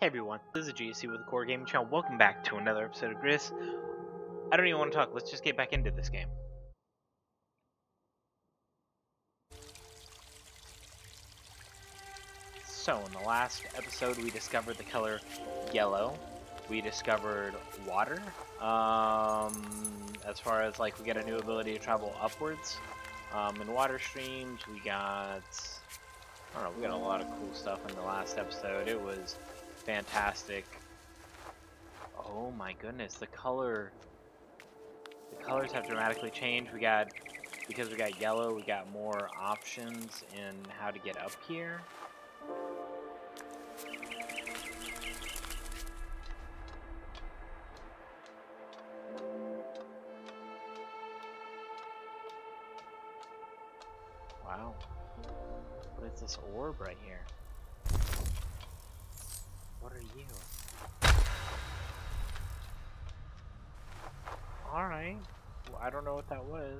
Hey everyone, this is Aegesi with the Core Gaming Channel. Welcome back to another episode of GRIS. I don't even want to talk, let's just get back into this game. So, in the last episode we discovered the color yellow. We discovered water. As far as like we get a new ability to travel upwards. In water streams we got... I don't know, we got a lot of cool stuff in the last episode. It was fantastic. Oh my goodness, the colors have dramatically changed. Because we got yellow, we got more options in how to get up here. Wow. What is this orb right here? What are you? Alright. Well, I don't know what that was.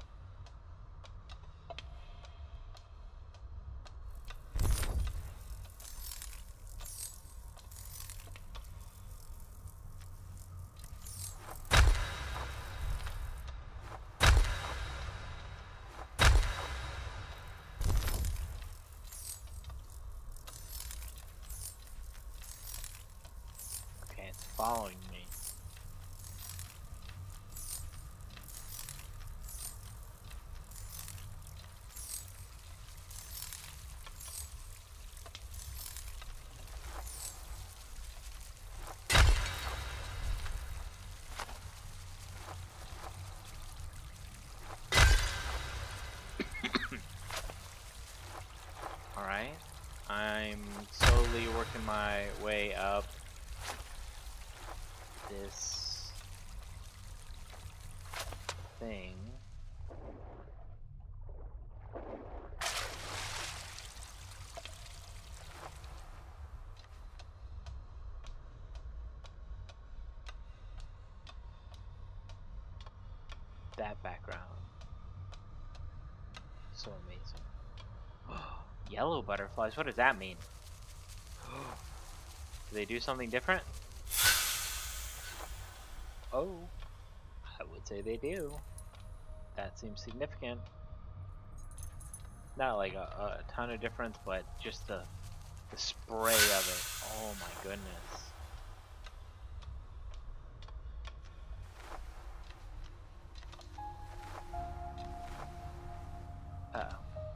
Okay, it's following me. Alright, I'm slowly working my way up this thing. That background. So amazing. Yellow butterflies, what does that mean? Do they do something different? Oh, I would say they do. That seems significant. Not like a ton of difference, but just the spray of it. Oh my goodness. Uh-oh.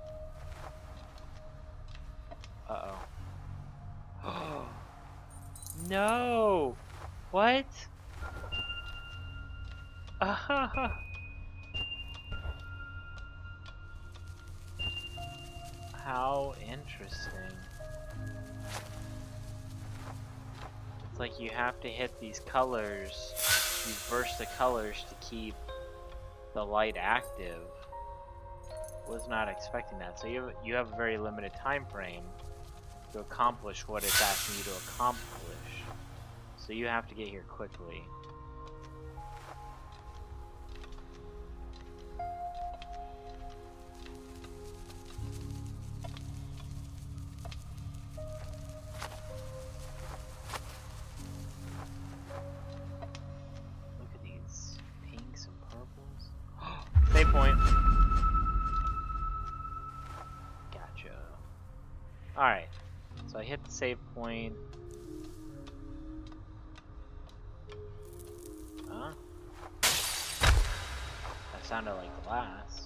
Uh-oh. No! What? How interesting. It's like you have to hit these colors, you burst the colors to keep the light active. Was not expecting that. So you have a very limited time frame to accomplish what it's asking you to accomplish. So you have to get here quickly. Look at these pinks and purples. Save point. Gotcha. Alright. So I hit the save point. Huh? That sounded like glass.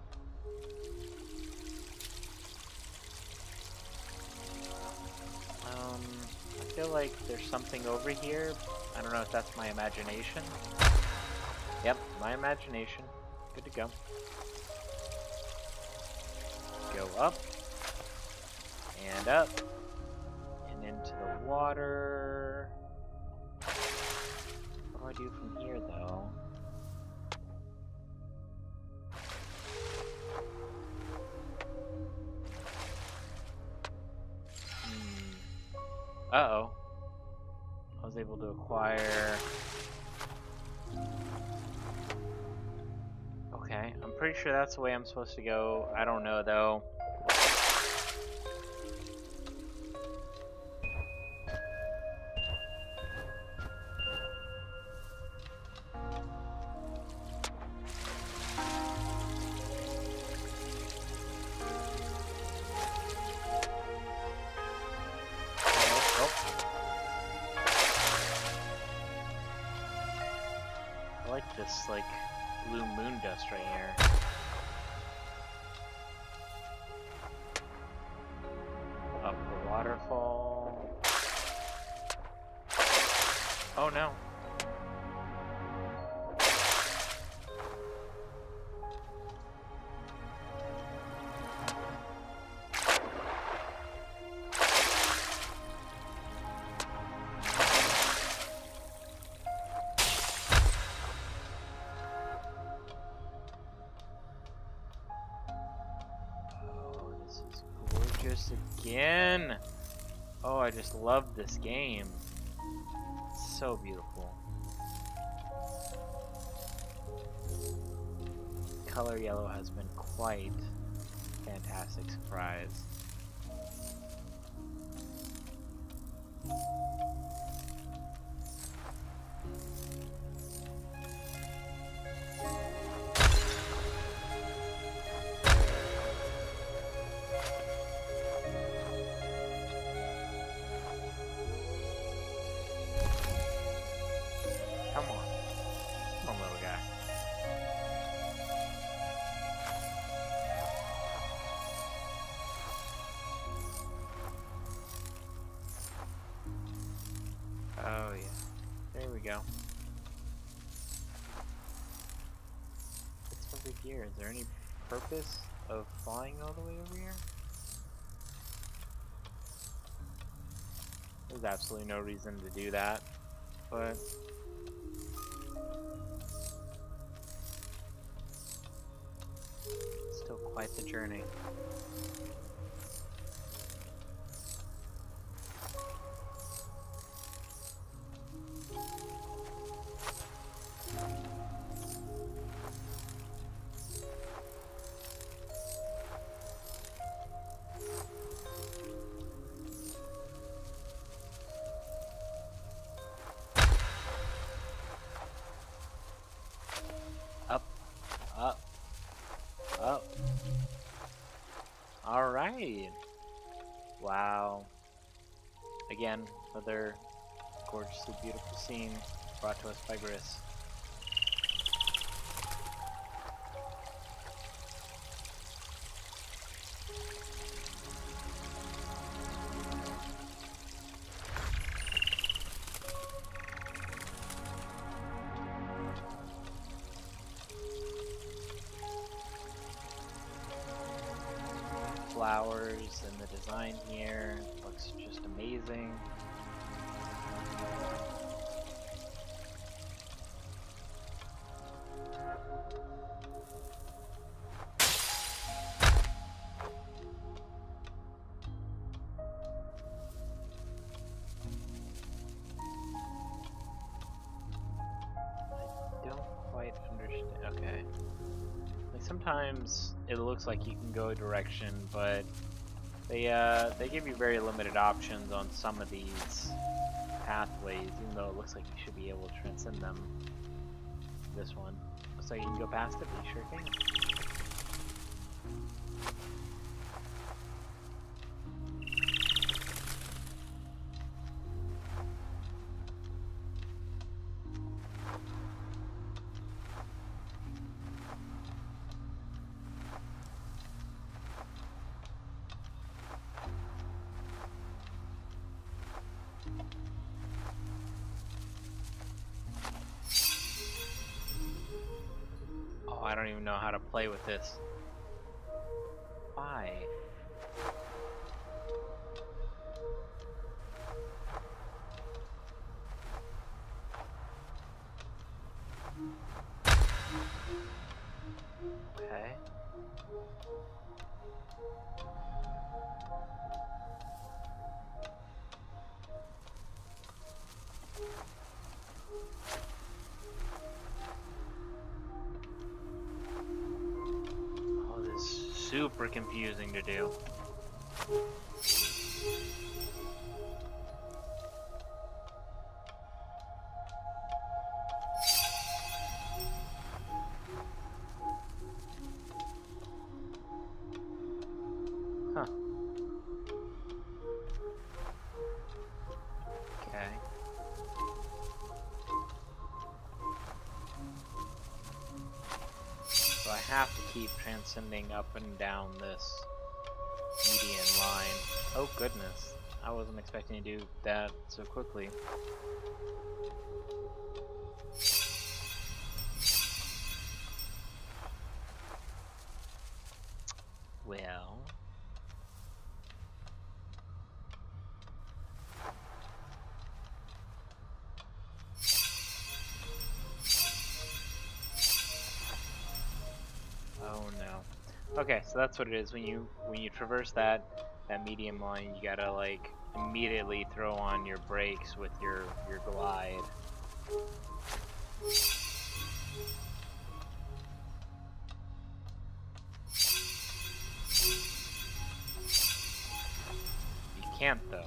I feel like there's something over here. I don't know if that's my imagination. Yep, my imagination. Good to go. Go up. And up. And into the water. What do I do from here, though? Uh-oh. I was able to acquire... Okay, I'm pretty sure that's the way I'm supposed to go. I don't know, though. this like blue moon dust right here. Up the waterfall. Oh no. Again. Oh, I just love this game. It's so beautiful. Color yellow has been quite a fantastic surprise. Come on. Come on, little guy. Oh, yeah. There we go. What's over here? Is there any purpose of flying all the way over here? There's absolutely no reason to do that, but still quite the journey. Up, up, up. All right. Wow. Again, another gorgeously beautiful scene brought to us by GRIS. Flowers and the design here looks just amazing. I don't quite understand. Okay. Like sometimes it looks like you can go a direction, but they give you very limited options on some of these pathways, even though it looks like you should be able to transcend them. This one looks like you can go past it, but you sure can. I don't even know how to play with this. Why? Okay. Super confusing to do. Huh. Okay. keep transcending up and down this median line. Oh goodness, I wasn't expecting to do that so quickly. Well... oh no. Okay, so that's what it is. When you traverse that medium line, you gotta like immediately throw on your brakes with your glide. You can't though.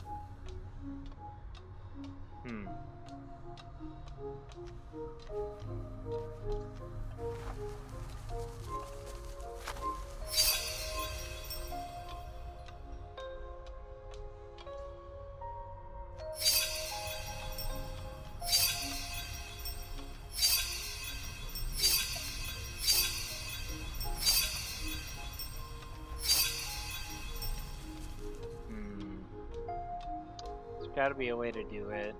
There's gotta be a way to do it.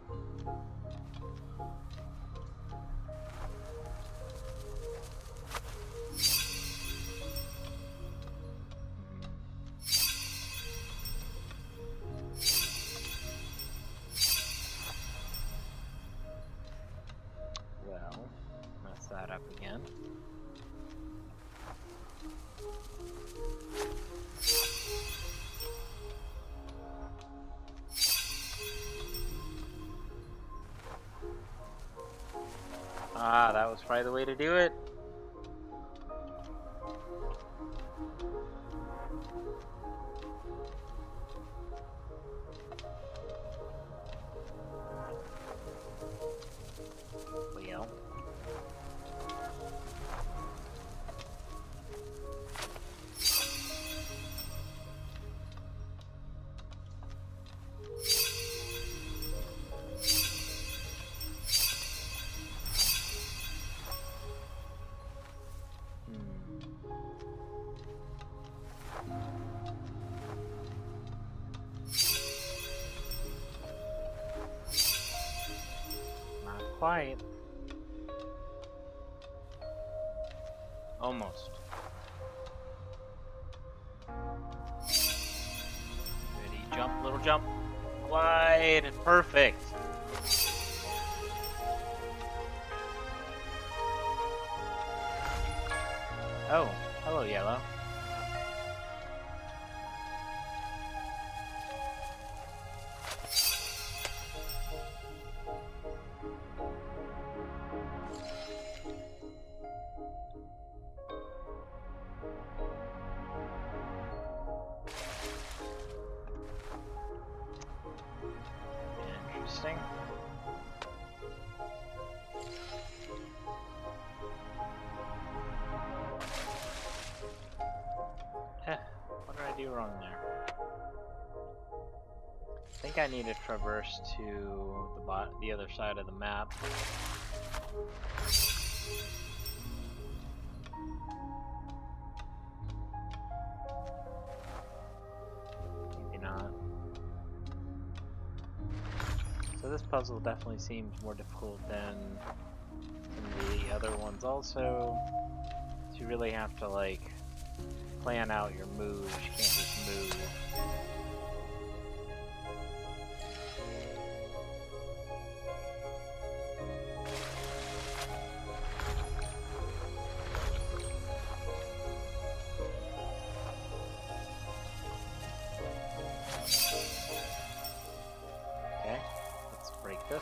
Well, mess that up again. Ah, that was probably the way to do it. Well. Not quite. Almost. Ready, jump, little jump. Glide, perfect. Oh, hello, yellow. Interesting. What did I do wrong there? I think I need to traverse to the other side of the map. Maybe not. So this puzzle definitely seems more difficult than the other ones also. So you really have to like plan out your moves, you can't just move. Okay, let's break this.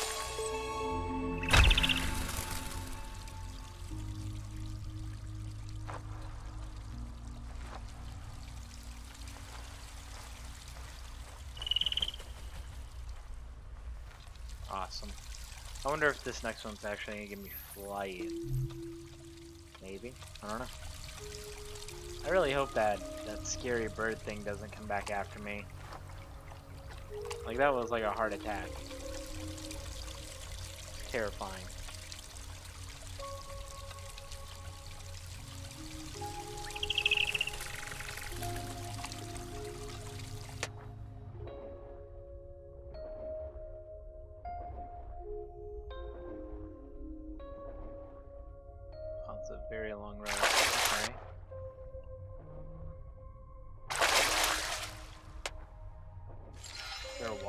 Awesome. I wonder if this next one's actually gonna give me flight. Maybe. I don't know. I really hope that scary bird thing doesn't come back after me. Like, that was like a heart attack. Terrifying.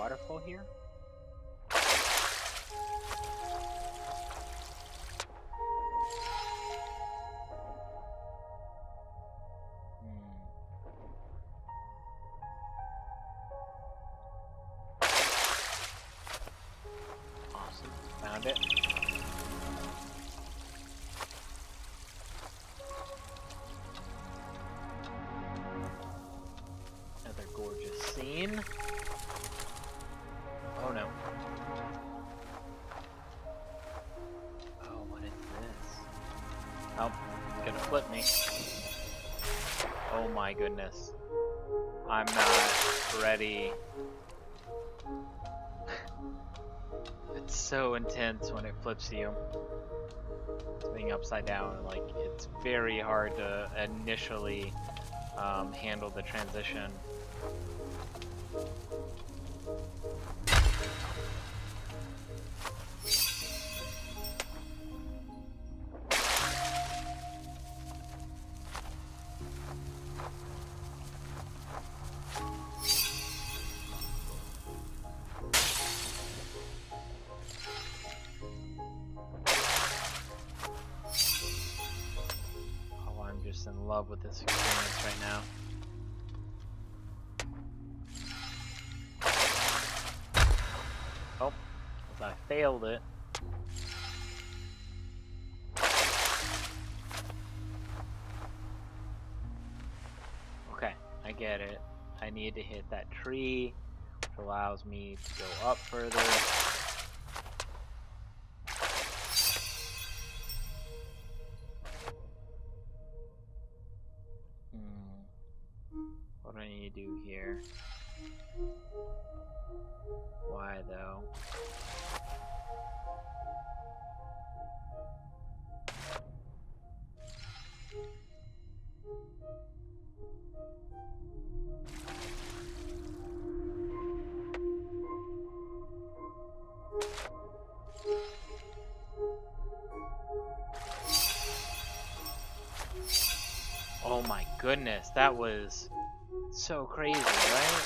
waterfall here? Awesome. Found it. Another gorgeous scene. Oh no. Oh, what is this? Oh, it's gonna flip me. Oh my goodness. I'm not ready. It's so intense when it flips you. It's being upside down, like, it's very hard to initially handle the transition. Just in love with this experience right now. Oh, I failed it. Okay, I get it. I need to hit that tree, which allows me to go up further. What do I need to do here? Why though? Oh my goodness, that was so crazy, right?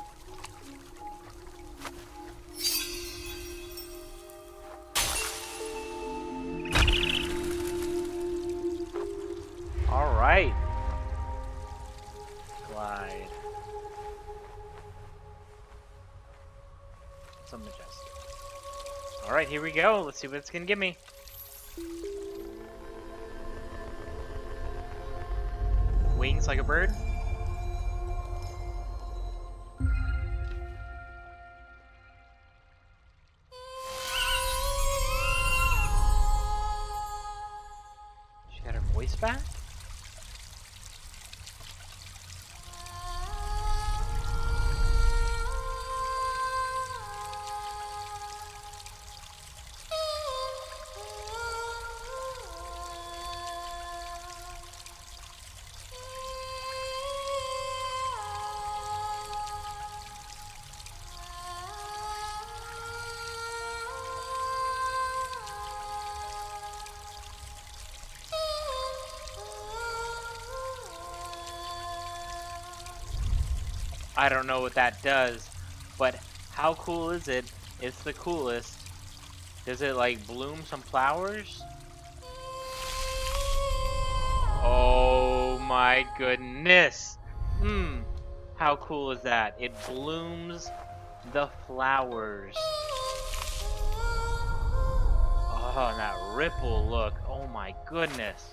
All right. Glide. So majestic. All right, here we go. Let's see what it's gonna give me. Wings like a bird. She got her voice back? I don't know what that does, but how cool is it? It's the coolest. Does it like bloom some flowers? Oh my goodness. How cool is that? It blooms the flowers. Oh, and that ripple look. Oh my goodness.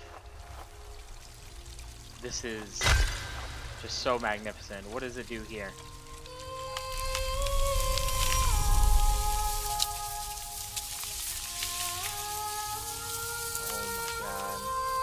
This is just so magnificent. What does it do here? Oh my god.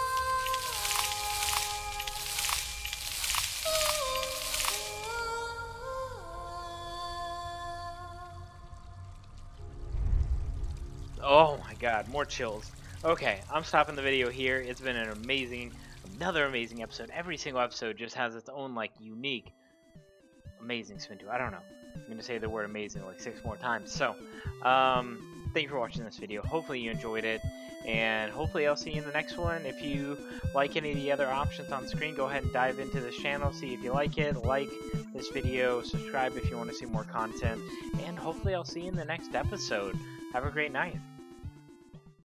Oh my god, more chills. Okay, I'm stopping the video here. It's been an another amazing episode. Every single episode just has its own like unique, amazing spin to it. I don't know. I'm gonna say the word amazing like 6 more times. So, thank you for watching this video. Hopefully you enjoyed it. And hopefully I'll see you in the next one. If you like any of the other options on screen, go ahead and dive into this channel, see if you like it, like this video, subscribe if you want to see more content, and hopefully I'll see you in the next episode. Have a great night.